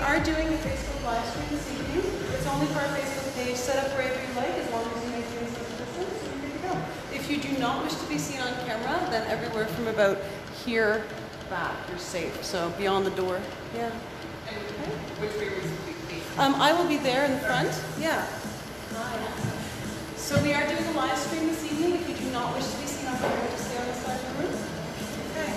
are doing a Facebook live stream this evening. It's only for our Facebook page, set up wherever you like, as long as you make things consistent, so you're good to go. If you do not wish to be seen on camera, then everywhere from about here back, you're safe. So beyond the door. Yeah. And which way was it? I will be there in the front. Yeah. So we are doing a live stream this evening. If you do not wish to be seen on camera, just stay on this side of the room. Okay.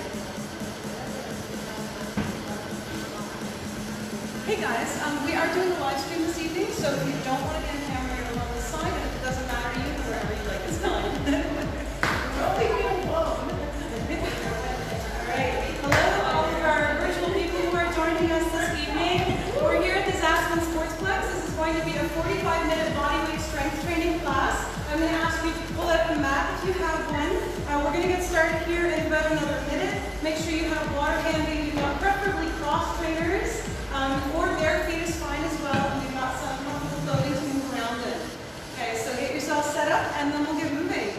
Hey guys, we are doing a live stream this evening, so if you don't want to be on camera, you're on this side, and if it doesn't matter to you, wherever you like, it's fine. Don't leave me alone. Alright, hello all of our virtual people who are joining us this evening. We're here at the Aspen Sportsplex. This is going to be a 45-minute bodyweight strength training class. I'm going to ask you to pull out the mat if you have one. We're going to get started here in about another minute. Make sure you have water handy. You've got preferably cross trainers. Or bare feet is fine as well, and we've got some comfortable clothing to move around in. Okay, so get yourself set up, and then we'll get moving.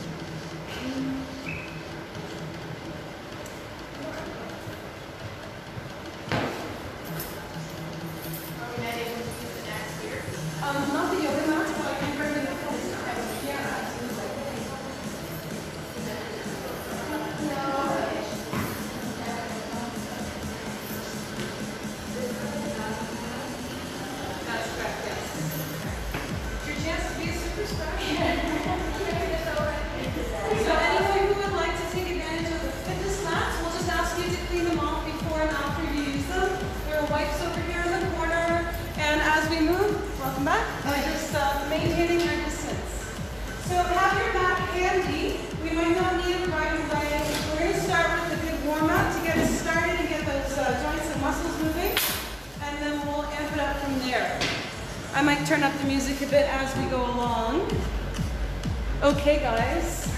Are we not able to use the mats here? Not the yoga mats, but I can bring in the clothes. Yeah, absolutely. That's correct, yes. It's your chance to be a superstar. So anyone who would like to take advantage of the fitness mats, we'll just ask you to clean them off before and after you use them. There are wipes over here in the corner. And as we move, welcome back, just maintaining your distance. So have your mat handy. We might not need it right away. We're going to start with a good warm-up to get us started and get those joints and muscles moving. And then we'll amp it up from there. I might turn up the music a bit as we go along. Okay, guys.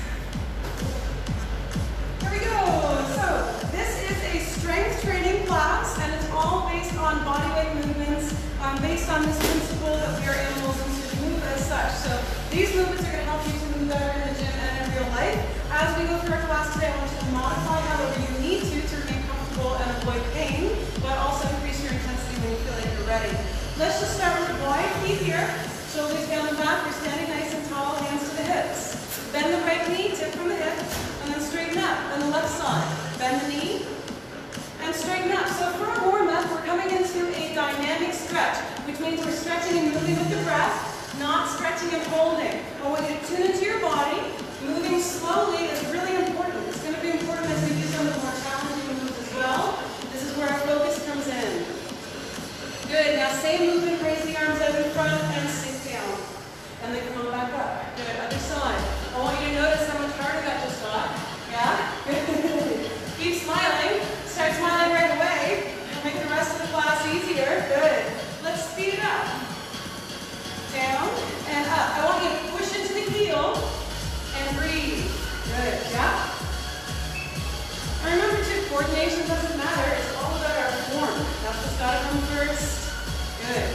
Here we go. So this is a strength training class, and it's all based on bodyweight movements, based on this principle that we are animals and should move as such. So these movements are going to help you to move better in the gym and in real life. As we go through our class today, I want you to modify however you need to remain comfortable and avoid pain, but also increase your intensity when you feel like you're ready. Let's just start with wide feet here. Shoulders down the back. We're standing nice and tall, hands to the hips. Bend the right knee, tip from the hip, and then straighten up. On the left side, bend the knee and straighten up. So for our warm-up, we're coming into a dynamic stretch, which means we're stretching and moving with the breath, not stretching and holding. I want you to tune into your body. Moving slowly is really important. It's going to be important as we do some of the more challenging moves as well. This is where our focus comes in. Good. Now same movement, raise the arms out in front and sink down. And then come on back up. Good. Other side. I want you to notice how much harder that just got. Yeah? Good. Keep smiling. Start smiling right away. Make the rest of the class easier. Good. Let's speed it up. Down and up. I want you to push into the heel and breathe. Good. Yeah? And remember too, coordination doesn't matter. It's all about our form. That's what's got to come first. Good.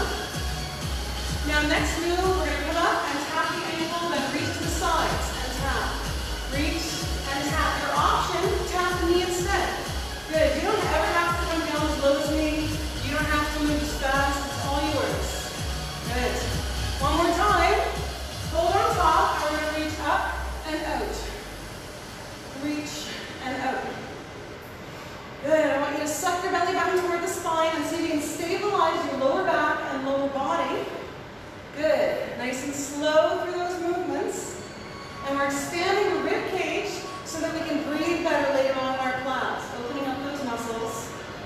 Now next move, we're going to come up and tap the ankle, then reach to the sides and tap. Reach and tap. Your option, tap the knee instead. Good. You don't ever have to come down as low as me. You don't have to move as fast. It's all yours. Good. One more time. Hold on top. We're going to reach up and out. Reach and out. Good. I want you to suck your belly button toward the spine and see if you can stabilize your lower back and lower body. Good. Nice and slow through those movements. And we're expanding the rib cage so that we can breathe better later on in our class. Opening up those muscles.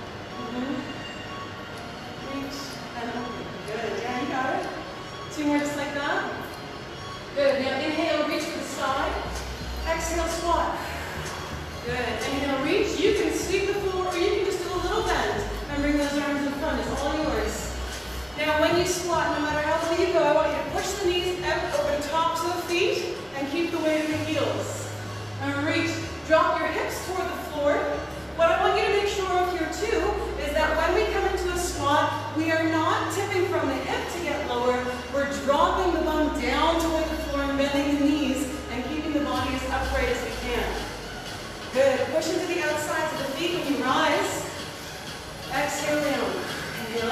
Reach and open. Good. Yeah, you got it. Two more just like that. Good. Now inhale, reach to the side. Exhale, squat. Good. Inhale, reach. You can sweep the floor or you can just do a little bend and bring those arms in front. It's all yours. Now when you squat, no matter how low you go, I want you to push the knees out over the tops of the feet and keep the weight in the heels. And reach. Drop your hips toward the floor. What I want you to make sure of here too is that when we come into a squat, we are not tipping from the hip to get lower. We're dropping the bum down toward the floor and bending the knees and keeping the body as upright as we can. Good. Push into the outsides of the feet when you rise. Exhale down. Inhale.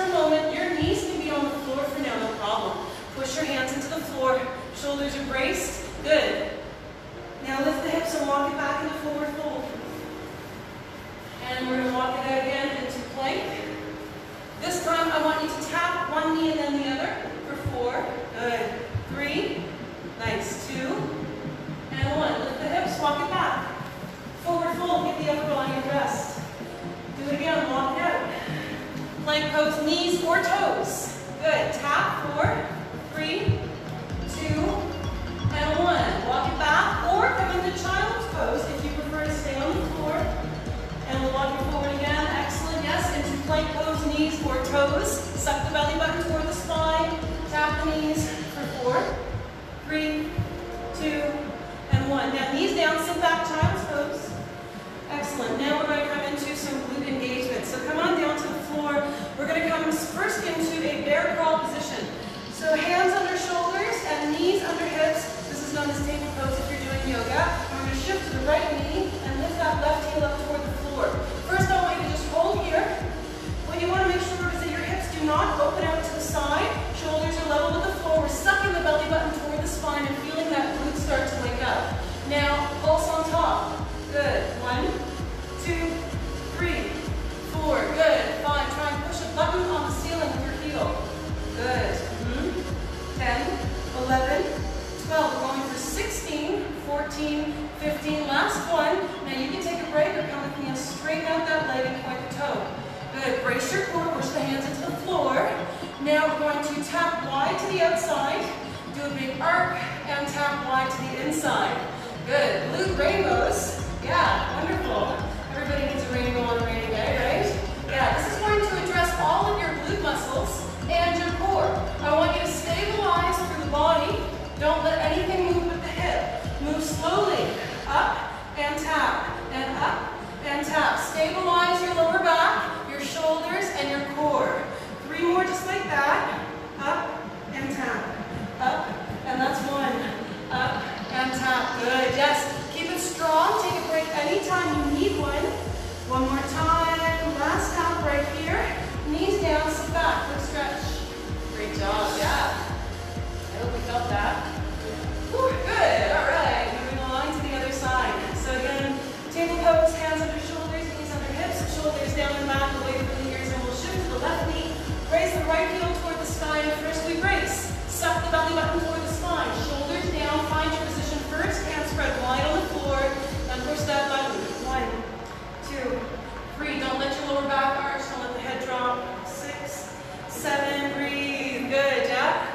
for a moment. Your knees can be on the floor for now, no problem. Push your hands into the floor. Shoulders are braced. Good. Now lift the hips and walk it back into forward fold. And we're going to walk it out again into plank. This time I want you to tap one knee and then the other for 4. Good. 3. Nice. 2. And 1. Lift the hips, walk it back. Forward fold, get the upper body at rest. Do it again, walk it out. Plank pose, knees or toes. Good. Tap. 4, 3, 2, and 1. Walk it back or come into child's pose if you prefer to stay on the floor. And we'll walk it forward again. Excellent. Yes, into plank pose, knees or toes. Suck the belly button toward the spine. Tap the knees for 4, 3, 2, and 1. Now knees down, sit back, child's pose. Excellent. Now we're going to come into some glute engagement. So come on down to the floor. We're going to come first into a bear crawl position. So hands under shoulders and knees under hips. This is known as table pose if you're doing yoga. And we're going to shift to the right knee and lift that left heel up toward the floor. First I want you to just hold here. What you want to make sure is that your hips do not open out to the side. Shoulders are level with the floor. We're sucking the belly button toward the spine and feeling that glute start to wake up. Now pulse on top. Good. 1, 2, 3, 4. Good. 5. Try and push a button on the ceiling with your heel. Good. 10, 11, 12. We're going for 16, 14, 15. Last one. Now you can take a break or come with me and straighten out that leg and point the toe. Good. Brace your core. Push the hands into the floor. Now we're going to tap wide to the outside. Do a big arc and tap wide to the inside. Good. Glute rainbows. Yeah, wonderful. Everybody needs a rainbow on a rainy day, right? Yeah, this is going to address all of your glute muscles and your core. I want you to stabilize through the body. Don't let anything move with the hip. Move slowly. Up and tap. And up and tap. Stabilize your lower back, your shoulders, and your core. 3 more just like that. Up and tap. Up. And that's 1. Up and tap. Good. Yes. Keep it strong. Take a break anytime you need one. One more time. Last tap right here. Knees down, sit back. Quick stretch. Great job. Yeah. I hope we felt that. Whew, good. All right. Moving along to the other side. So again, table pose, hands under shoulders, knees under hips, shoulders down and back, away from the ears, and we'll shift to the left knee. Raise the right heel toward the sky, and first we brace. Suck the belly button toward the spine. Shoulders down. Find your position first. Hands spread wide on the floor. And push that button. 1, 2, 3. Don't let your lower back arch. Don't let the head drop. 6, 7. Breathe. Good. Jack.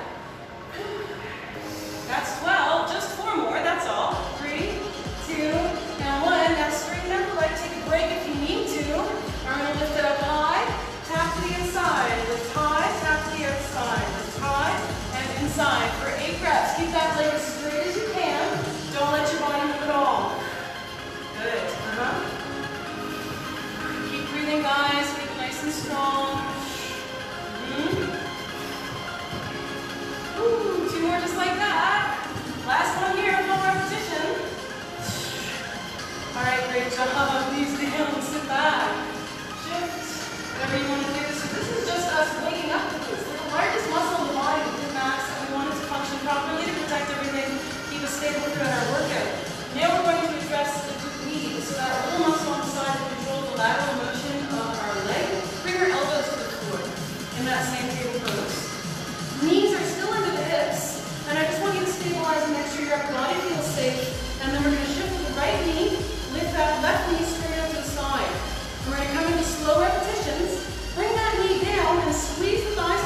That's 12. Just 4 more. That's all. 3, 2, and 1. Now straighten out the leg. Take a break if you need to. I'm going to lift it up high. Tap to the inside. Lift high. Tap to the outside. Lift high and inside. For 8 reps. Keep that leg as straight as you can. Don't let your body move at all. Good. Keep breathing, guys. Keep it nice and strong. Ooh, 2 more just like that. Last one here, full repetition. All right, great job. Knees down, sit back. Shift, whatever you want to do. So this is just us waking up to this. They're the largest muscle in the body, the glute max, and we want it to function properly to protect everything, keep us stable throughout our workout. Now we're going to address the glute med. So that little muscle on the side that controls the lateral motion of our leg. Bring our elbows to the floor in that same table pose. Knees are still into the hips, and I just want you to stabilize and make sure your upper body feels safe. And then we're going to shift to the right knee, lift that left knee straight up to the side. We're going to come into slow repetitions. Bring that knee down and squeeze the thighs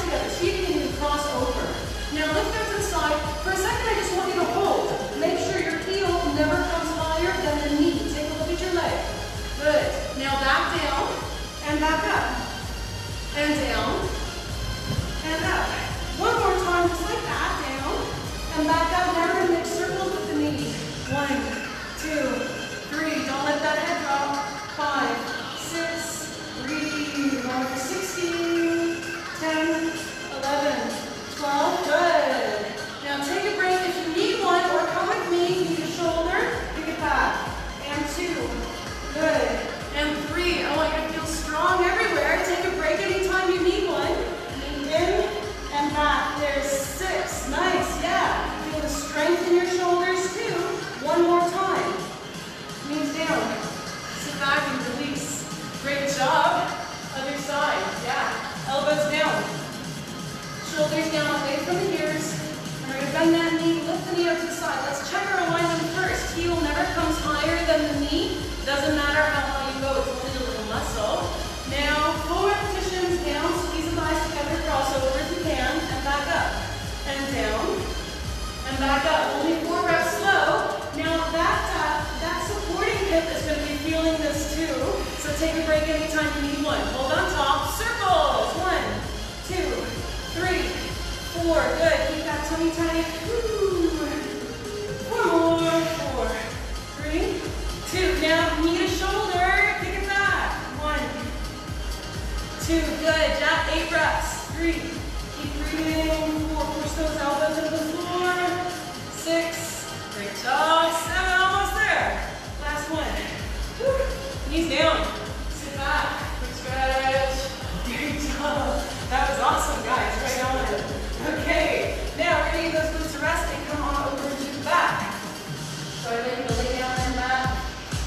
and back up. Only 4 reps slow. Now that supporting hip is going to be feeling this too. So take a break anytime you need one. Hold on top. Circles. 1, 2, 3, 4. Good. Keep that tummy tight. Woo. 1 more. 4, 3, 2. Now knee to shoulder. Kick it back. 1, 2. Good. Jab 8 reps. 3. Keep breathing. 4. Push those elbows into the floor. 6. Great job. 7. Almost there. Last one. Woo. Knees down. Sit back. Quick stretch. Great job. That was awesome, guys. Right on. Okay. Now we're going to leave those glutes to rest and come on over to the back. So I'd like you to lay down on your mat.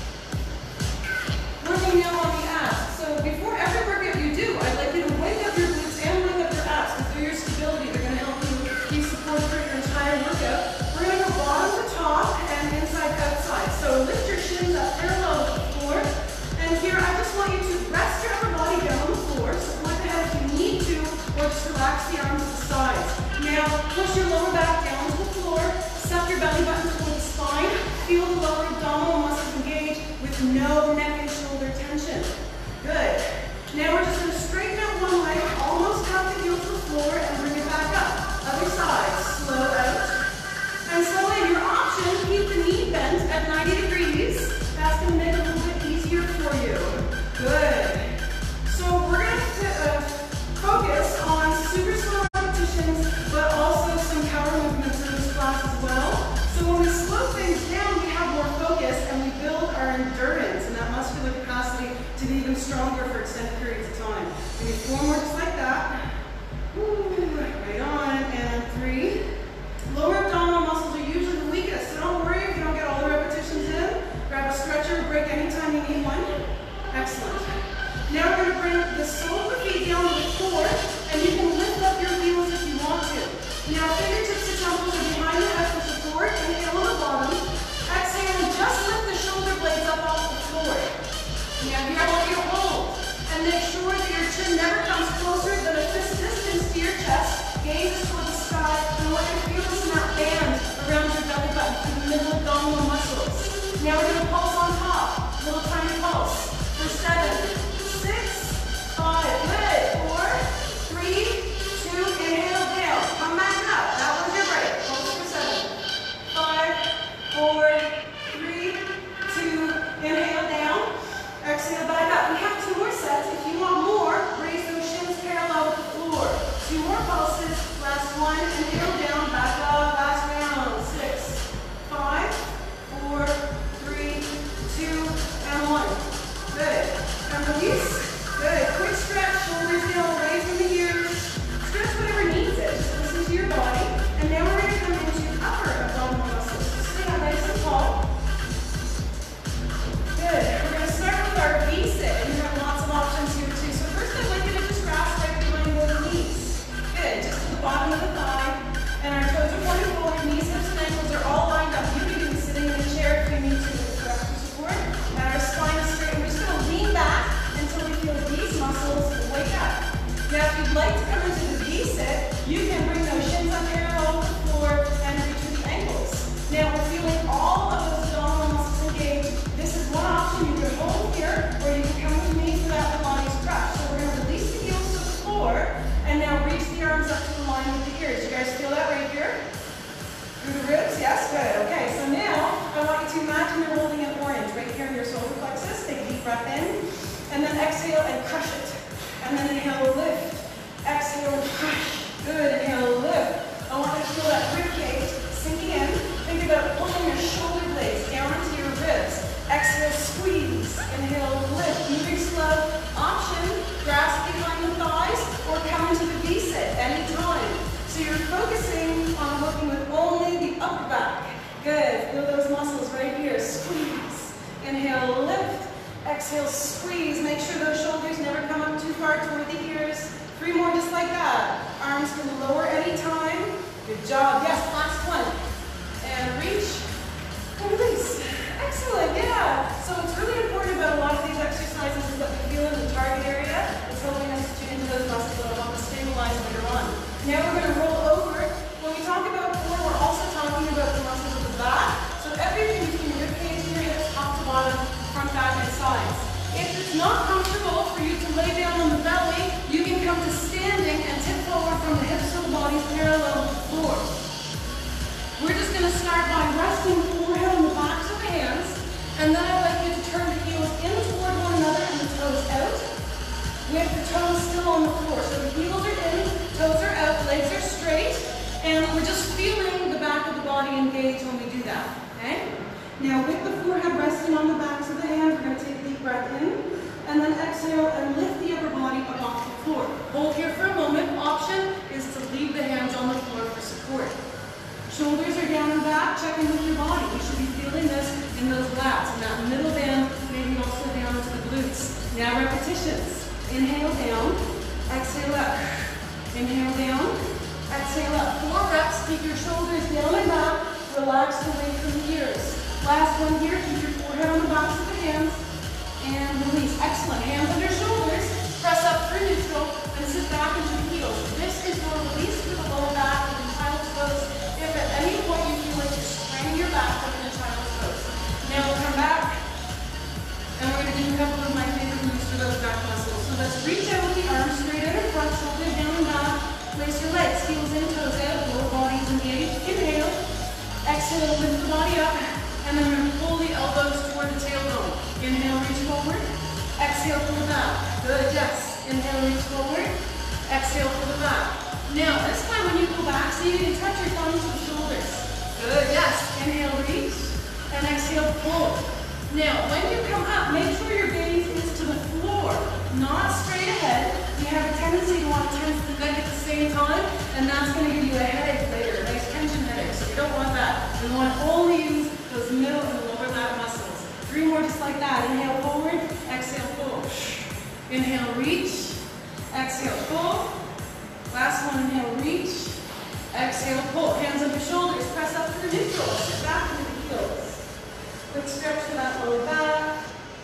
Working now on the abs. So before every workout you do, I'd like you to wake up your glutes and wake up your abs. Because through your stability, they're going to help you be supported for your entire workout. We're going to go bottom to top and inside to outside. So lift your shins up parallel with the floor. And here, I just want you to rest your upper body down on the floor. Support the head if you need to, or just relax the arms to the sides. Now, push your lower back down to the floor. Suck your belly button toward the spine. Feel the lower abdominal muscles engage with no neck and shoulder tension. Good. Now we're just going to straighten out one leg, almost tap the heel to the floor, and bring it back up. Other side. Slow out. And slow in. Your option, keep the knee bent at 90 degrees. That's going to make it a little bit easier for you. Good. So we're going to focus on super slow repetitions, but also some power movements in this class as well. So when we slow things down, we have more focus and we build our endurance and that muscular capacity to be even stronger for extended periods of time. We need 4 more just like that. Woo, right on. And 3. Lower abdominal muscles are usually the weakest, so don't worry if you don't get all the repetitions in. Grab a stretcher, break anytime you need one. Excellent. Now we're going to bring the sole of the feet down to the floor, and you can lift up your heels if you want to. Now fingertips to temples are behind the head for support, inhale on the bottom. Exhale and just lift the shoulder blades up off the floor. Now here I want you to hold, and make sure that your chin never comes closer than a fist distance to your chest. Gaze is toward the sky, and what you're feeling is that band around your belly button through the middle abdominal muscles. Now we're going to pulse on top. Little tiny pulse. For 7, 6, 5. Good. 4, 3, 2. Inhale down. Come back up. That was your break. Pulse for 7, 5, 4, 3, 2. Inhale down. Exhale back up. We have 2 more sets. If you want more, raise those shins parallel with the floor. 2 more pulses. Last one. Inhale down. Back up. Last round. 6, 5, 4, 3, 2, and 1. Good. And release. Good. Quick stretch. Shoulders down. Away from the ears. Stretch whatever needs it. Just listen to your body. And now we're going to come into upper abdominal muscles. Stay up nice and tall. Good. We're going to start with our V-sit. And you have lots of options here too. So first I'd like you to just grasp right behind those knees. Good. Just to the bottom of the thigh. And our toes are pointing forward. Knees, hips, and ankles are all lined up. You can be sitting in a chair if you need to for extra support. And our spine is straight. We're just going to lean back until we feel these muscles wake up. Now, if you'd like to come into the V-sit, you can bring those shins up parallel with the floor and reach with the ankles. Now, we're feeling all of those abdominal muscles engaged. This is one option. You can hold here, or you can come with me for that Pilates stretch. So we're going to release the heels to the floor, and now reach the arms up to the line with the ears. You guys feel that right here? Through the ribs? Yes? Good. Okay, so now I want you to imagine you're holding an orange right here in your solar plexus. Take a deep breath in, and then exhale and crush it. And then inhale, lift. Exhale, crush. Good. Inhale, lift. I want you to feel that rib cage sinking in. Think about pulling your shoulder blades down into your ribs. Exhale, squeeze. Inhale, lift. Moving slow. Option, grasp behind the thighs or come into the V-sit anytime. So you're focusing on working with only the upper back. Good. Feel those muscles right here. Squeeze. Inhale, lift. Exhale, squeeze. Make sure those shoulders never come up too far toward the ears. 3 more just like that. Arms can lower anytime. Good job. Yes, last one. And reach. And release. Excellent. Yeah. So what's really important about a lot of these exercises is that we feel in the target area. It's helping us to tune into those muscles that will help us stabilize later on. Now we're going to roll over. When we talk about core, we're also talking back and sides. If it's not comfortable for you to lay down on the belly, you can come to standing and tip forward from the hips to the body parallel with the floor. We're just going to start by resting the forehead on the backs of the hands, and then I'd like you to turn the heels in toward one another and the toes out, with the toes still on the floor. So the heels are in, toes are out, legs are straight, and we're just feeling the back of the body engage when we do that, okay? Now with the forehead resting on the backs of the hands, we're going to take a deep breath in, and then exhale and lift the upper body up off the floor. Hold here for a moment. Option is to leave the hands on the floor for support. Shoulders are down and back, check in with your body. You should be feeling this in those lats, in that middle band, maybe also down to the glutes. Now repetitions. Inhale down, exhale up. Inhale down, exhale up. 4 reps, keep your shoulders down and back, relax away from the ears. Last one here, keep your forehead on the backs of the hands, and release. Excellent. Hands under shoulders, press up through neutral, and sit back into the heels. This is your release for the lower back in child's pose. If at any point you feel like you're straining your back, come in child's pose. Now we'll come back, and we're going to do a couple of my favorite moves for those back muscles. So let's reach out with the arms straight out in front, shoulders down and back. Place your legs, heels in, toes out, lower body is engaged. Inhale. Exhale, lift the body up. And then we're going to pull the elbows toward the tailbone. Inhale, reach forward. Exhale, pull back. Good, yes. Inhale, reach forward. Exhale, pull the back. Now, this time when you go back, see you can touch your thumbs with shoulders. Good, yes. Inhale, reach. And exhale, pull. Now, when you come up, make sure your gaze is to the floor, not straight ahead. You have a tendency to want to tense the neck at the same time, and that's going to give you a headache later, a nice tension headache. So we don't want that. We want to only use those middle and lower lat muscles. 3 more just like that. Inhale, forward. Exhale, pull. Inhale, reach. Exhale, pull. Last one, inhale, reach. Exhale, pull. Hands under shoulders. Press up through neutral. Sit back into the heels. Quick stretch for that lower back.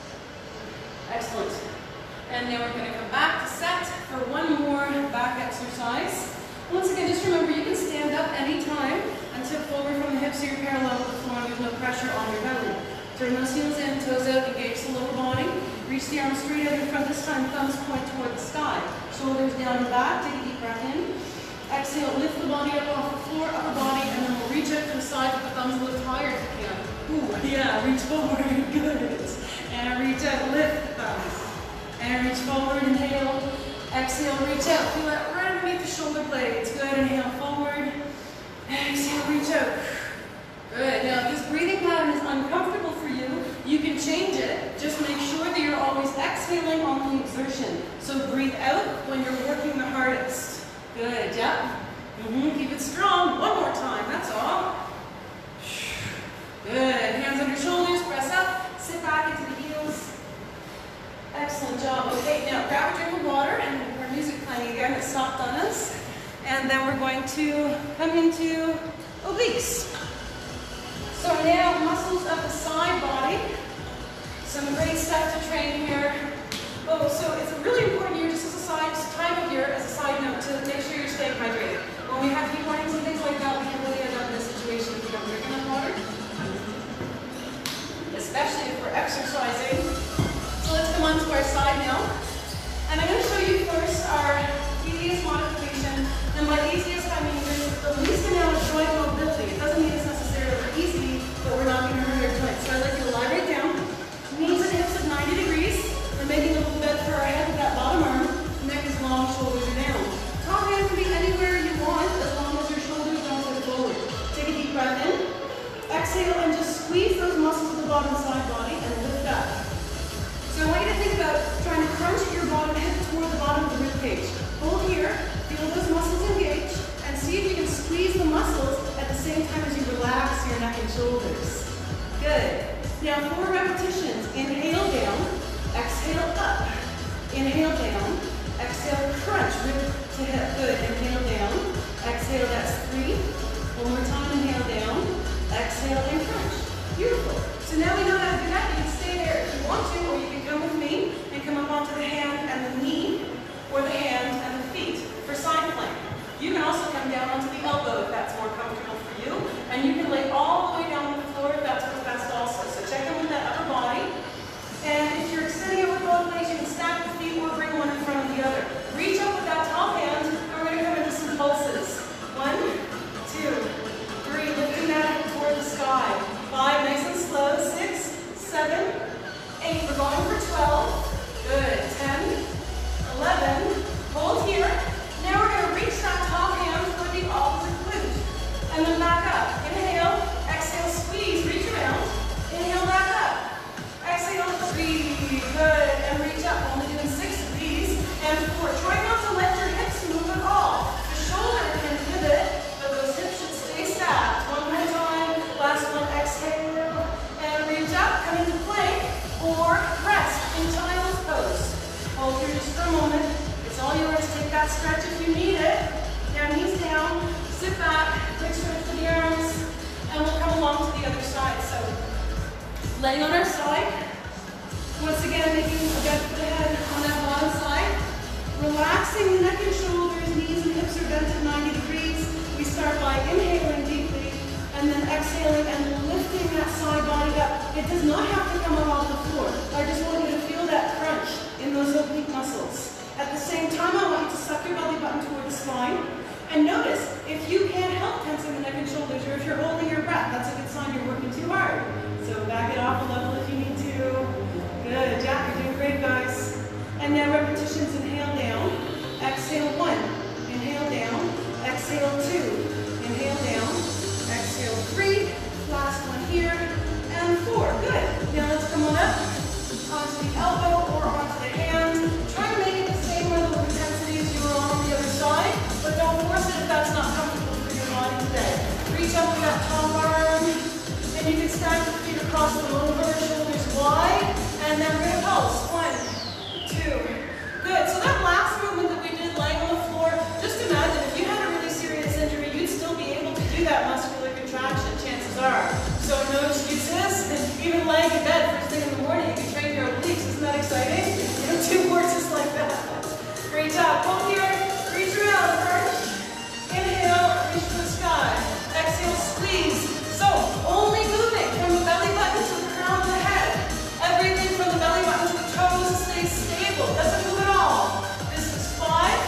Excellent. And now we're going to come back to set for one more back exercise. Once again, just remember you can stand up anytime and tip forward from the hips so you're parallel with the floor and there's no pressure on your belly. Turn those heels in, toes out, engage the lower body. Reach the arms straight out in front. This time thumbs point toward the sky. Shoulders down and back. Take a deep breath in. Exhale, lift the body up off the floor, upper body, and then we'll reach out to the side with the thumbs a little higher if you can. Ooh, yeah, reach forward. Good. And reach out, lift the thumbs. And reach forward, inhale. Exhale, reach out. Feel that right underneath the shoulder blades. Good, inhale forward. Exhale, reach out. Good. Now, if this breathing pattern is uncomfortable for you, you can change it. Just make sure that you're always exhaling on the exertion. So breathe out when you're working the hardest. Good, yeah. Keep it strong. One more time, that's all. Good. Hands under shoulders, press up, sit back into the heels. Excellent job. Okay, now grab a drink of water, and our music playing again, it stopped on us. And then we're going to come into obliques. So now muscles of the side body. Some great stuff to train here. Oh, so it's really important here, just as a time of year, as a side note, to make sure you're staying hydrated. When we have heat warnings and things like that, we can really end up in a situation if we don't drink enough water. Especially if we're exercising. So let's come on to our side now. And I'm going to show you first our easiest modification. And by easiest, I mean the least amount of joint mobility. It doesn't mean it's necessarily easy, but we're not going to hurt our joints. So I'd like you to lie right down. Knees and hips at 90 degrees. We're making a little bed for our head with that bottom arm. Neck is long, shoulders are down. Top hand can be anywhere you want, as long as your shoulders don't go forward. Take a deep breath in. Exhale and just squeeze those muscles of the bottom side body and lift up. So I want you to think about trying to crunch your bottom hip toward the bottom of the rib cage. Hold here, feel those muscles engage, and see if you can squeeze the muscles at the same time as you relax your neck and shoulders. Good. Now 4 repetitions. Inhale down, exhale up. Inhale down, exhale crunch, rib to hip. Good. Inhale down, exhale, that's 3. One more time, inhale down, exhale and crunch. Beautiful. So now we know how to do that. You can stay there if you want to, or you can come with me and come up onto the hand and the knee, or the hand and the feet for side plank. You can also come down onto the elbow if that's more comfortable for you, and you can lay all the way down on the floor if that's what's best also. So check in with that upper body. And 8, we're going for 12. Good. 10, 11, hold here. Now we're going to reach that top hand for the opposite glute. And then back up. Inhale, exhale, squeeze, reach around. Inhale, back up. Exhale, squeeze. Good. And reach up. Only doing 6 of these. And 4. Try not to let your hips move at all. The shoulder can pivot, but those hips should stay stacked. One more time. Last one. Exhale. And reach up. Come into plank or rest in child's pose. Hold here just for a moment. It's all yours. Take that stretch if you need it. Now knees down. Sit back. Quick stretch for the arms. And we'll come along to the other side. So laying on our side. Once again, making a bend for the head on that bottom side. Relaxing the neck and shoulders, knees and hips are bent at 90 degrees. We start by inhaling deeply and then exhaling and lifting that side body up. It does not have to come up off the floor. I just want you to feel that crunch in those oblique muscles. At the same time, I want you to suck your belly button toward the spine. And notice, if you can't help tensing the neck and shoulders, or if you're holding your breath, that's a good sign you're working too hard. So back it off a level if you need to. Good, Jack, you're doing great, guys. And now repetitions, inhale down, exhale 1, inhale down, exhale 2, inhale down, exhale 3, last one here, and 4, good. Now let's come on up, onto the elbow or onto the hand. Try to make it the same level of intensity as you were on the other side, but don't force it if that's not comfortable for your body today. Reach up with that top arm, and you can stack your feet across the lower shoulders wide, and then we're going to pulse. 1, 2. Good. So that last movement that we did laying on the floor, just imagine if you had a really serious injury, you'd still be able to do that muscular contraction, chances are. So no excuses. Even laying in bed first thing in the morning, you can train your obliques. Isn't that exciting? You know, 2 more just like that. Great job. Hold here. Reach around first. Inhale, reach to the sky. Exhale, squeeze. So only moving from the belly button to the crown of the head. Everything from the belly button to the toes stays stable. Doesn't move at all. This is 5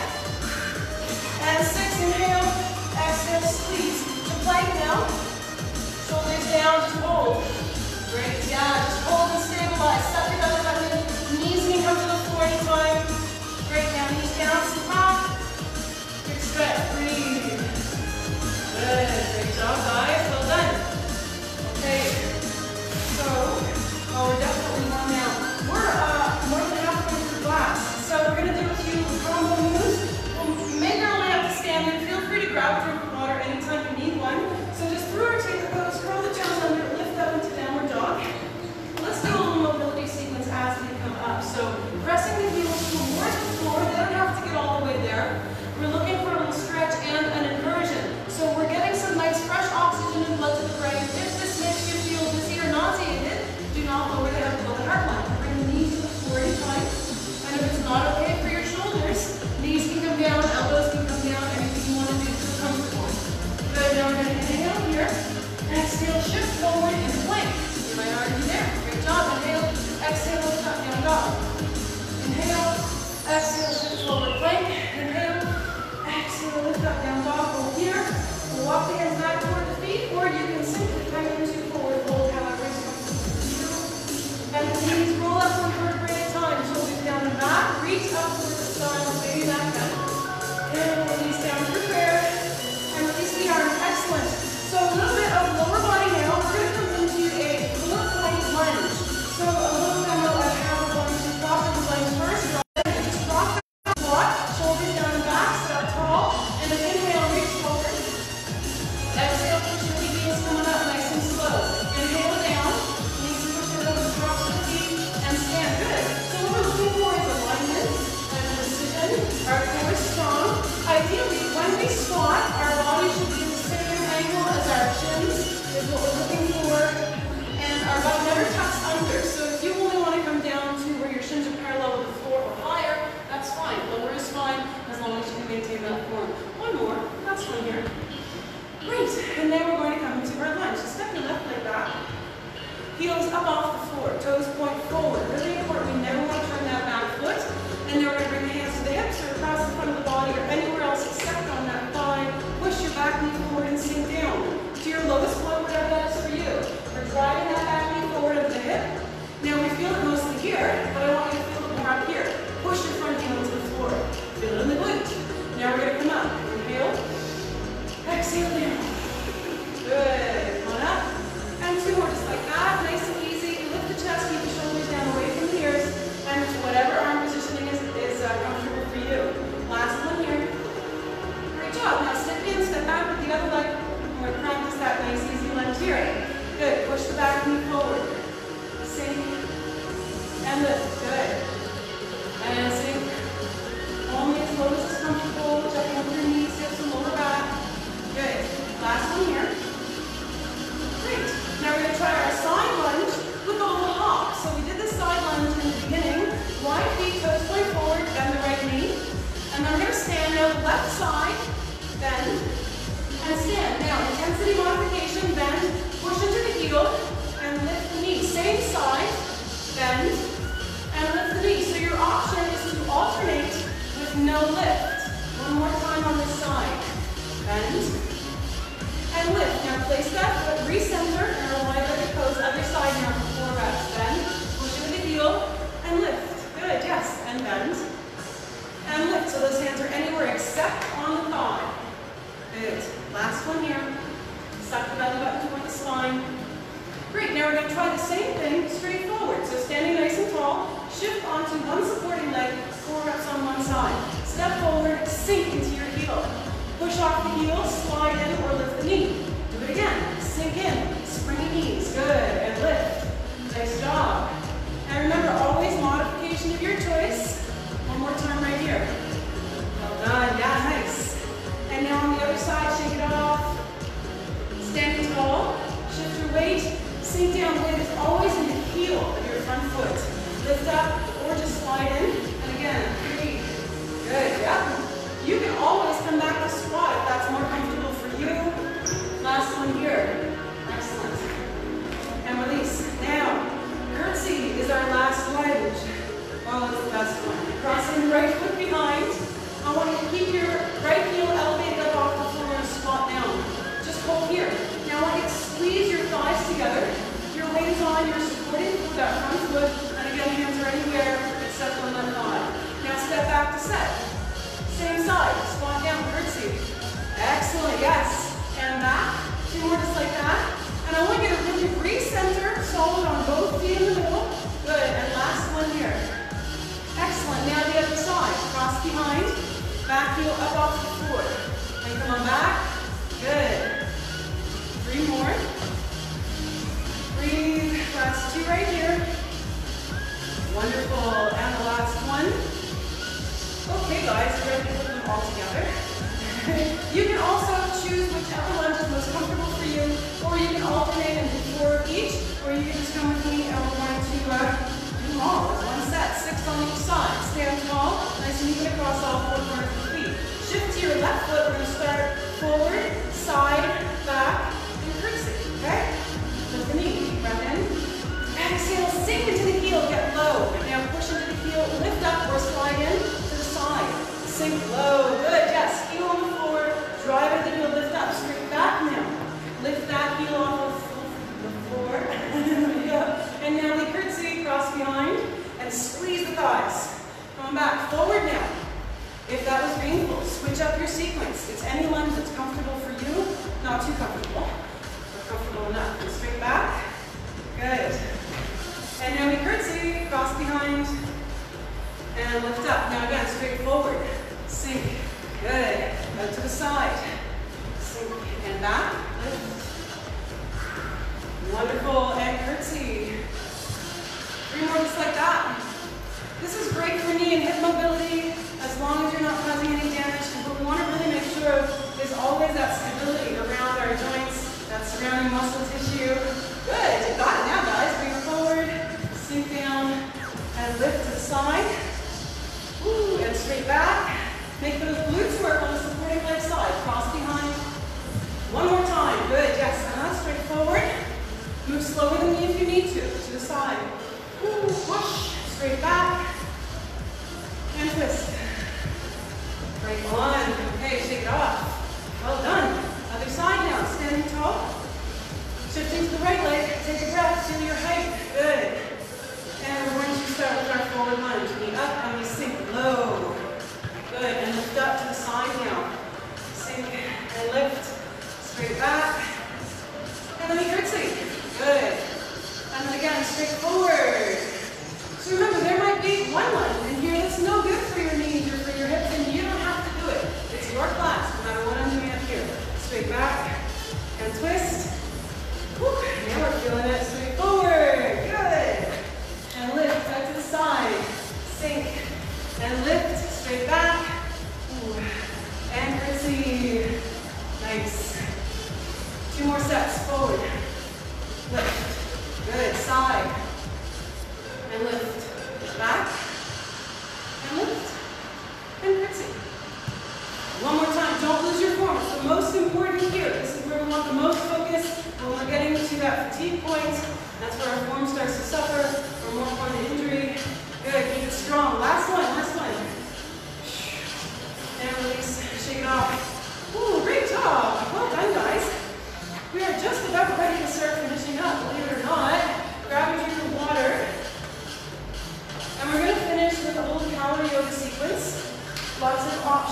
and 6. Inhale, exhale, squeeze. To plank now. Shoulders down, just hold. Great, yeah, just hold and stabilize. Suck your belly button. Knees can come to the floor anytime. Great, now knees down, sit back. Quick stretch, breathe. Good, great job, guys. Well done. Okay, so, we're definitely warm now. We're more than halfway through class. So we're going to do a few combo moves. We'll make our way up to standing. Feel free to grab a drink of water anytime you need one. So just through or take the pose, curl the toes under, lift up into downward dog. Let's do a little mobility sequence as we come up. So pressing the heels towards the floor. They don't have to get all the way there. We're looking for a little stretch and an inversion. So we're getting some nice fresh oxygen and blood to the brain. If this makes you feel dizzy or nauseated, do not lower the head below the heart line. Bring the knees to the floor anytime. And if it's not okay for your shoulders, knees can come down, elbows can come down, anything you want to do to feel comfortable. Good, now we're going to inhale here. Exhale, shift forward in plank. You might already be there. Great job. Inhale, exhale, lift up, down dog. Inhale, exhale, shift forward, plank. Inhale, exhale, lift up, down dog. Hold here. We'll walk the hands back toward the feet, or you can simply come into forward fold, however is comfortable for you. And the knees roll up one vertebrae at a time. Shoulders down and back. Reach up towards the sky. Baby back down. And release down for prayer. And release the arm. Excellent. So a little bit of lower body now. We're going to come into a 4-point lunge. So a little demo of how we're going to drop the legs first. Just drop the squat. Shoulders down and back. Sit up tall. And then inhale, reach forward. Exhale, push the knees coming up nice and slow. Inhale down. Knees push it over the tops of the feet. And lift. Good. And sink. Only as low as is comfortable. Checking with your knees, hips, and lower back. Good. Last one here. Great. Now we're going to try our side lunge with a little hop. So we did the side lunge in the beginning. Wide feet, toes point forward, bend the right knee. And then we're going to stand now, left side, bend, and stand. Now, intensity modification, bend, push into the heel, and lift the knee. Same side, bend, and lift the knee. So your option is to alternate with no lift. One more time on this side. Bend, and lift. Now place that foot, recenter, and a wide-legged pose. Other side now for 4 reps. Bend, push into the heel, and lift. Good, yes, and bend, and lift. So those hands are anywhere except on the thigh. Good. Last one here. Suck the belly button toward the spine. Great, now we're going to try the same thing straight forward. So standing nice and tall, shift onto one supporting leg, 4 reps on one side. Step forward, sink into your heel. Push off the heel, slide in, or lift the knee. Do it again. Sink in, springy knees. Good, and lift. Nice job. And remember, always modification of your choice. One more time right here. Well done, yeah, nice. And now on the other side, shake it off. Standing tall, shift your weight, sink down. Weight is always in the heel of your front foot. Lift up, or just slide in. And again, 3. Good, yeah. You can always come back to squat if that's more comfortable for you. Last one here. Excellent. And release. Now, curtsy is our last lunge. Oh, it's the best one. Crossing the right foot behind. I want you to keep your right heel elevated up off the floor and squat down. Just hold here. Now I want you to squeeze your thighs together. Your weight is on, you're supporting with that front foot. And again, hands are anywhere except on that thigh. Now step back to set. Same side, squat down, curtsy. Excellent, yes. And back. 2 more just like that. And I want you to really recenter, solid on both feet in the middle. Good, and last one here. Excellent, now the other side. Cross behind, back heel up off the floor. And come on back. Good. 3 more. Breathe, last 2 right here. Wonderful, and the last one. Okay guys, we're ready to put them all together. You can also choose whichever lunge is most comfortable for you, or you can alternate and do 4 of each, or you can just come with me and we're going to do them all as one set, 6 on each side. Stand tall, nice and even across all 4 corners of the feet. Shift to your left foot, we're going to start forward, side, back, and curtsy, okay? Lift the knee, deep breath in. Exhale, sink into the heel, get low. Now push into the heel, lift up or slide in to the side. Sink low, good, yes. Heel on the floor, drive into the heel, lift up, straight back now. Lift that heel off of the floor. And now we curtsy, cross behind, and squeeze the thighs. Come back, forward now. If that was painful, switch up your sequence. It's any lunge that's comfortable for you, not too comfortable, but comfortable enough. And straight back, good. And now we curtsy, cross behind, and lift up. Now again, straight forward, sink, good. Out to the side, sink, and back, lift. Wonderful, and curtsy. 3 more just like that. This is great for knee and hip mobility, as long as you're not causing any damage. And what we want to really make sure of is always that stability around our joints, that surrounding muscle tissue. Good, you got it now guys. Bring it forward, sink down, and lift to the side. Woo, and straight back. Make those glutes work on the supporting leg side. Cross behind. 1 more time, good, yes. Straight forward. Move slower than me if you need to the side. Woo, push, straight back, and twist. Right on, okay, shake it off. Well done. Other side now, standing tall. Shifting to the right leg, take a breath, feel your height, good. And we're going to start with our forward lunge. Knee up and we sink low. Good, and lift up to the side now. Sink and lift, straight back. And then we curtsy, good. And then again, straight forward. So remember, there might be one lunge in here that's no good for your knees or for your hips, and you don't have to do it. It's your class, no matter what I'm doing up here. Straight back and twist. Whew, now we're feeling it. Straight forward, good. And lift out to the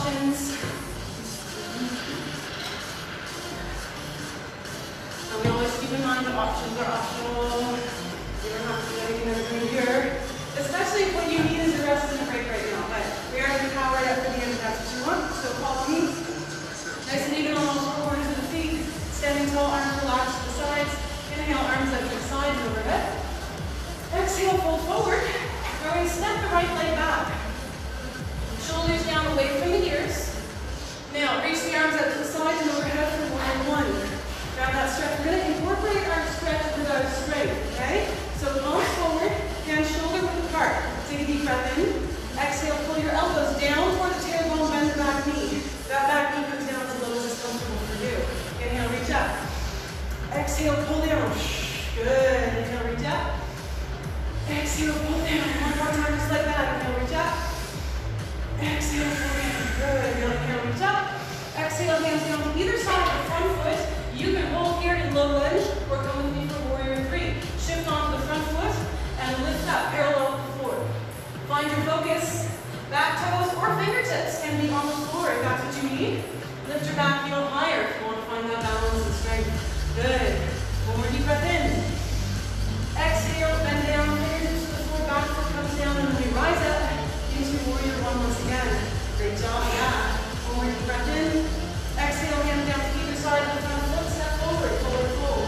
options. And we always keep in mind that options are optional. You don't have to do anything that we're doing here. Especially when you need is a rest and a break right now. But we are going to power it up for the end if that's what you want. So follow me. Nice and even on all four corners of the feet. Standing tall, arms relaxed to the sides. Inhale, arms up to the sides and overhead. Exhale, fold forward. We're going to step the right leg back. Shoulders down away from the ears. Now, reach the arms out to the sides and overhead for warrior one. Grab that stretch. We're going to incorporate our stretch with our strength, okay? So palms forward, hands shoulder width apart. Take a deep breath in. Exhale, pull your elbows down toward the tailbone, bend the back knee. That back knee comes down as low as is comfortable for you. Inhale, reach up. Exhale, pull down. Good. Inhale, reach up. Exhale, pull down. One more time, just like that. Inhale, reach up. Exhale, pull down. Good. Inhale, reach up. Exhale, hands down to either side of the front foot. You can hold here in low lunge or come with me for warrior three. Shift onto the front foot and lift up, parallel with the floor. Find your focus. Back toes or fingertips can be on the floor if that's what you need. Lift your back heel higher if you want to find that balance and strength. Good. One more deep breath in. Exhale, bend down, fingertips to the floor, back foot comes down, and then we rise up into warrior one once again. Great job, yeah. One more deep breath in. Exhale, hands down to either side of the front foot, step forward, forward fold.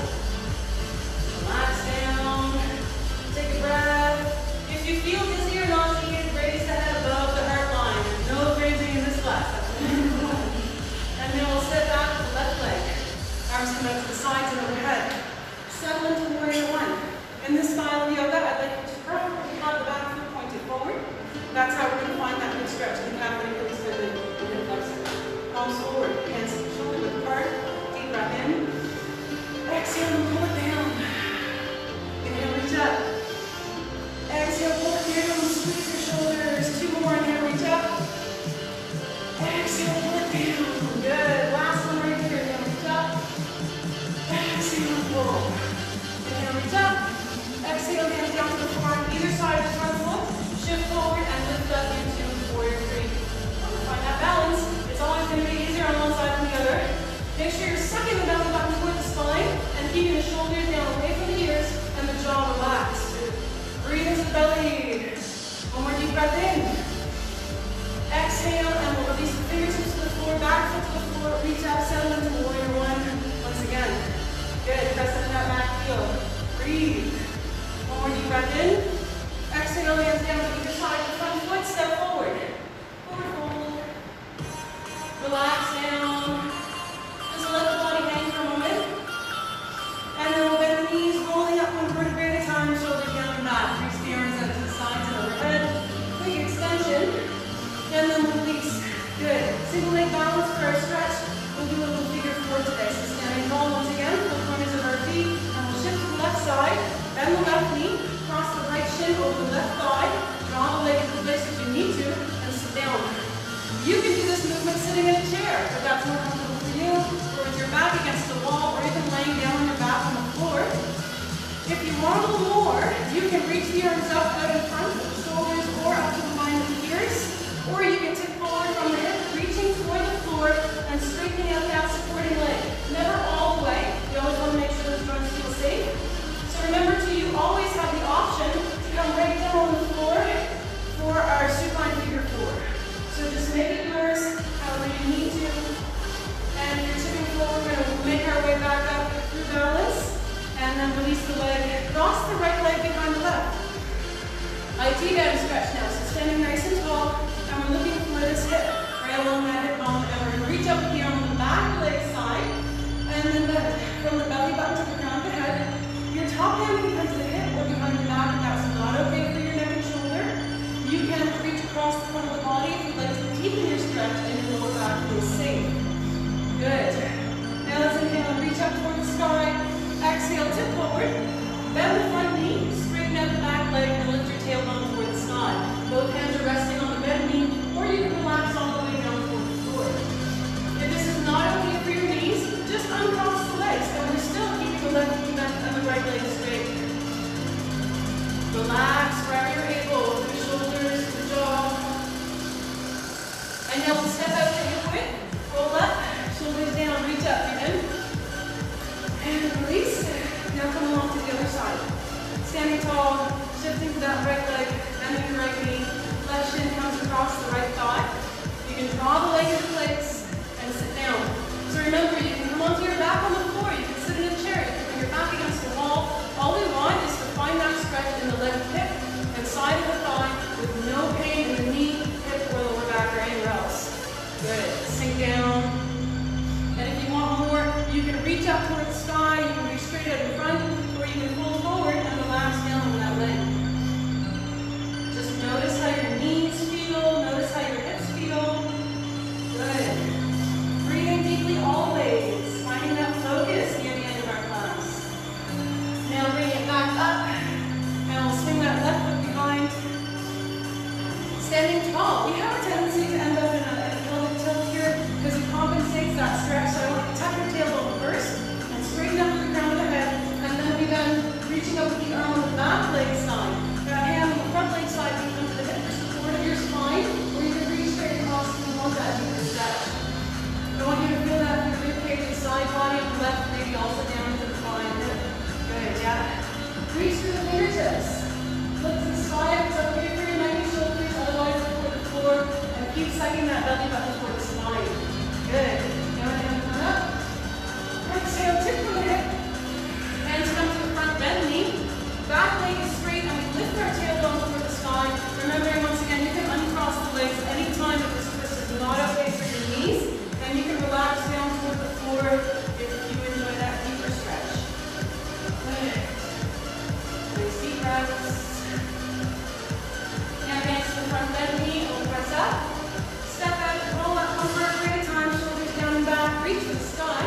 Relax down, take a breath. If you feel dizzy or nauseated, raise the head above the heart line. No grazing in this class, that's really important. And then we'll step back with the left leg. Arms come out to the sides and overhead. Settle into warrior one. In this style of yoga, I'd like you to preferably have the back foot pointed forward. That's how we're going to find that good stretch in the calf and Achilles tendon and hip flexor. Palms forward, hands shoulder width apart. Deep breath in. Exhale and pull it down. Inhale, reach up. Exhale, pull it down. Squeeze your shoulders. Two more. Inhale, reach up. Exhale, pull it down. Good. Last one right here. Inhale, reach up. Exhale, pull. Inhale, reach up. Exhale, hands down to the floor on either side of the front foot. Shift forward and lift up into warrior three. Find that balance. It's always going to be easier on one side than the other. Make sure you're sucking the belly button toward the spine and keeping the shoulders down away from the ears and the jaw relaxed. Breathe into the belly. One more deep breath in. Exhale and we'll release the fingertips to the floor, back foot to the floor, reach up, settle into warrior one once again. Good. Press into that back heel. Breathe. One more deep breath in. Exhale, hands down to either side of the front foot, step forward. Forward fold. Relax down. Just let the body hang for a moment. And then we'll bend the knees, rolling up one vertebrae at a time, shoulders down and back. Reach the arms out to the sides and overhead. Quick extension. And then we'll release. Good. Single leg balance for our stretch. We'll do a little figure four today. So standing tall once again, the corners of our feet. And we'll shift to the left side. Bend the left knee. Cross the right shin over the left thigh. Draw the leg into place if you need to. And sit down. You can do this movement sitting in a chair, if that's more comfortable for you, or with your back against the wall, or even laying down on your back on the floor. If you want a little more, you can reach the arms up out in front of the shoulders or up to the line of the ears, or you can tip forward from the hip, reaching toward the floor and straightening out that supporting leg. Never all the way. You always want to make sure those joints feel safe. So remember too, you always have the option to come right down on the floor for our supine figure four. So just make it yours, however you need to. And if you're tipping forward, we're going to make our way back up through balance. And then release the leg. Cross the right leg behind the left. IT bend stretch now. So standing nice and tall. And we're looking for this hip right along that hip bone. And we're going to reach up here on the back leg side. And then bend from the belly button to the crown of the head. Your top hand can come to the hip or behind the back if that's not okay for your neck and shoulder. You can reach across the front of the body if you'd like to deepen your stretch and your lower back feels safe. Good. Now let's inhale and reach up toward the sky. Exhale, tip forward. Bend the front knee, straighten out the back leg, and lift your tailbone toward the sky. Both hands are resting on the bent knee, or you can relax all the way down toward the floor. If this is not okay for your knees, just uncross the legs, and we're still keeping the left knee bent and the right leg straight. Relax wherever you're able, from the shoulders to the jaw. And now we'll step out Standing tall, we have a tendency to end up in a pelvic tilt here because it compensates that stretch. So I want you to tuck your tailbone first and straighten up to the crown of the head, and then begin reaching up with the arm on the back leg side. That hand on the front leg side can come to the hip for support of your spine, or you can reach straight across if you want that deeper stretch. I want you to feel that through the rib cage, the side body on the left, maybe also down into the spine. Good, yeah. Reach through the fingertips. Look to the sky if it's okay for your neck and shoulders, otherwise look toward the floor, and keep sucking that belly button toward the spine. Good. Now hand come up. Exhale, tip from the hip. Hands come to the front, bend knee. Back leg is straight, and we lift our tailbone toward the sky. Remembering once again, you can uncross the legs anytime if this is not okay for your knees, and you can relax down toward the floor if you enjoy that deeper stretch. Good. Nice deep breaths. Now hands to the front, bend knee, open press up. Step out, roll that one vertebrae at a time, shoulders down and back, reach for the sky.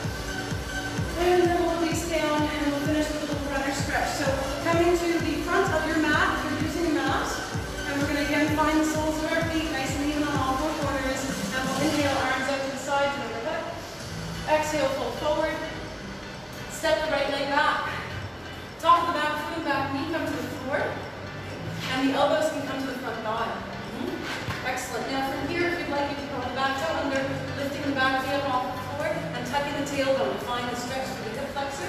And then we'll release down, and we'll finish with a little runner stretch. So coming to the front of your mat, if you're using a mat, and we're going to again find the soles of our feet nice and even on all four corners, and we'll inhale, arms out to the sides and overhead. Exhale, fold forward. Step the right leg back. Top of the back foot and back knee come to the floor, and the elbows can come to the front thigh. Excellent. Now from here, if you'd like, you can put the back toe under, lifting the back heel off the floor, and tucking the tailbone. Find the stretch for the hip flexor.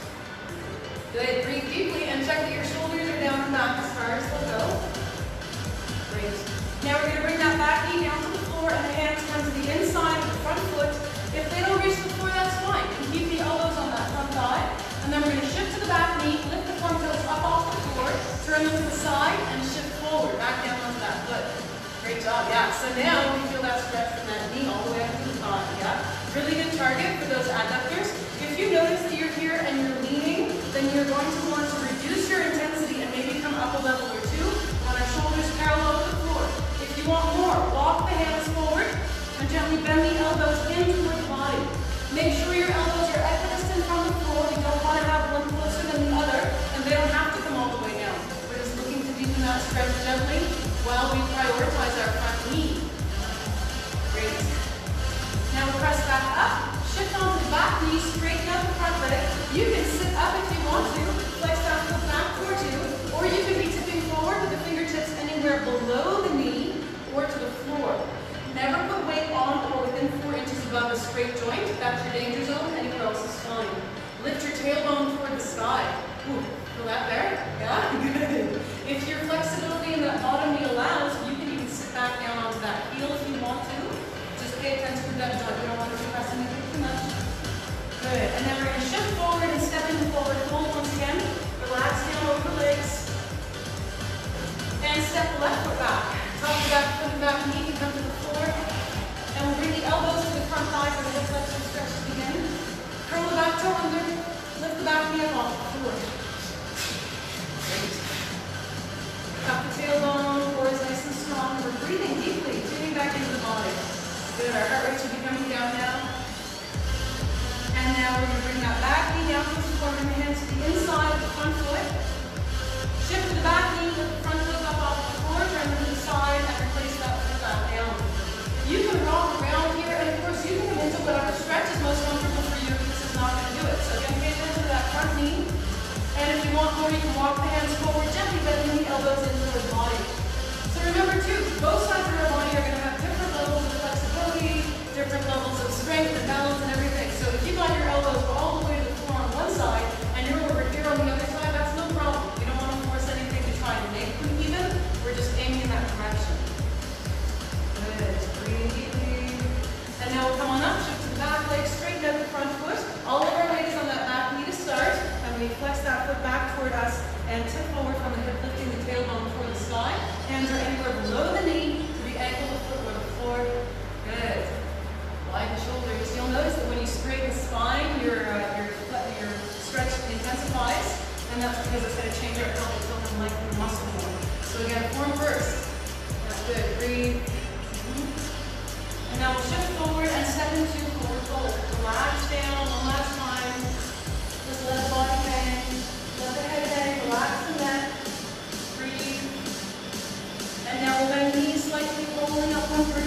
Good. Breathe deeply and check that your shoulders are down and back as far as they'll go. Great. Now we're going to bring that back knee down to the floor, and the hands come to the inside of the front foot. If they don't reach the floor, that's fine. You can keep the elbows on that front thigh. And then we're going to shift to the back knee, lift the front toes up off the floor, turn them to the side, and shift forward, back down onto that foot. Great job, yeah. So now we feel that stretch from that knee all the way up to the thigh, yeah. Really good target for those adductors. If you notice that you're here and you're leaning, then you're going to want to reduce your intensity and maybe come up a level or two on our shoulders parallel to the floor. If you want more, walk the hands forward and gently bend the elbows in toward the body. Make sure your elbows are equidistant from the floor. You don't want to have one closer than the other, and they don't have to come all the way down. We're just looking to deepen that stretch gently while we prioritize our front knee. Great. Now we'll press back up, shift onto the back knee, straighten out the front leg. You can sit up if you want to, flex that foot back towards you, or you can be tipping forward with the fingertips anywhere below the knee or to the floor. Never put weight on or within 4 inches above a straight joint. That's your danger zone. Anywhere else is fine. Lift your tailbone toward the sky. Ooh, feel that there? Yeah? Good. If your flexibility in that bottom knee allows, you can even sit back down onto that heel if you want to. Just pay attention to that joint. You don't want to be pressing it too much. Good. And then we're going to shift forward and step into forward fold once again. Relax down over the legs. And step the left foot back. Top of the back foot and back knee can come to the floor. And we'll bring the elbows to the front thigh for the hip flexor stretch to begin. Curl the back toe under. Lift the back knee up off the floor. Great. Tuck the tailbone, core is nice and strong. We're breathing deeply, tuning back into the body. Good. Our heart rate should be coming down now. And now we're going to bring that back knee down to the floor. Bring the hands to the inside of the front foot. Shift to the back knee, lift the front toes up off the floor, turn them to the side, and replace that foot back down. You can rock around here, and of course you can come into whatever stretch is most comfortable for you. This is not going to do it. So again, pay attention to that front knee. And if you want more, you can walk the hands forward, gently bending the elbows into the body. So remember too, both sides of our body are going to have different levels of flexibility, different levels of strength and balance and everything. So if you got your elbows all the way to the floor on one side, and you're over here on the other side, that's no problem. You don't want to force anything to try and make them even.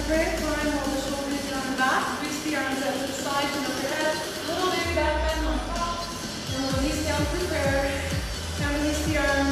Andrea, climb while the shoulders down the back. Reach the arms out to the side and overhead. Little baby back bend on top. And release down through prayer. And release the arms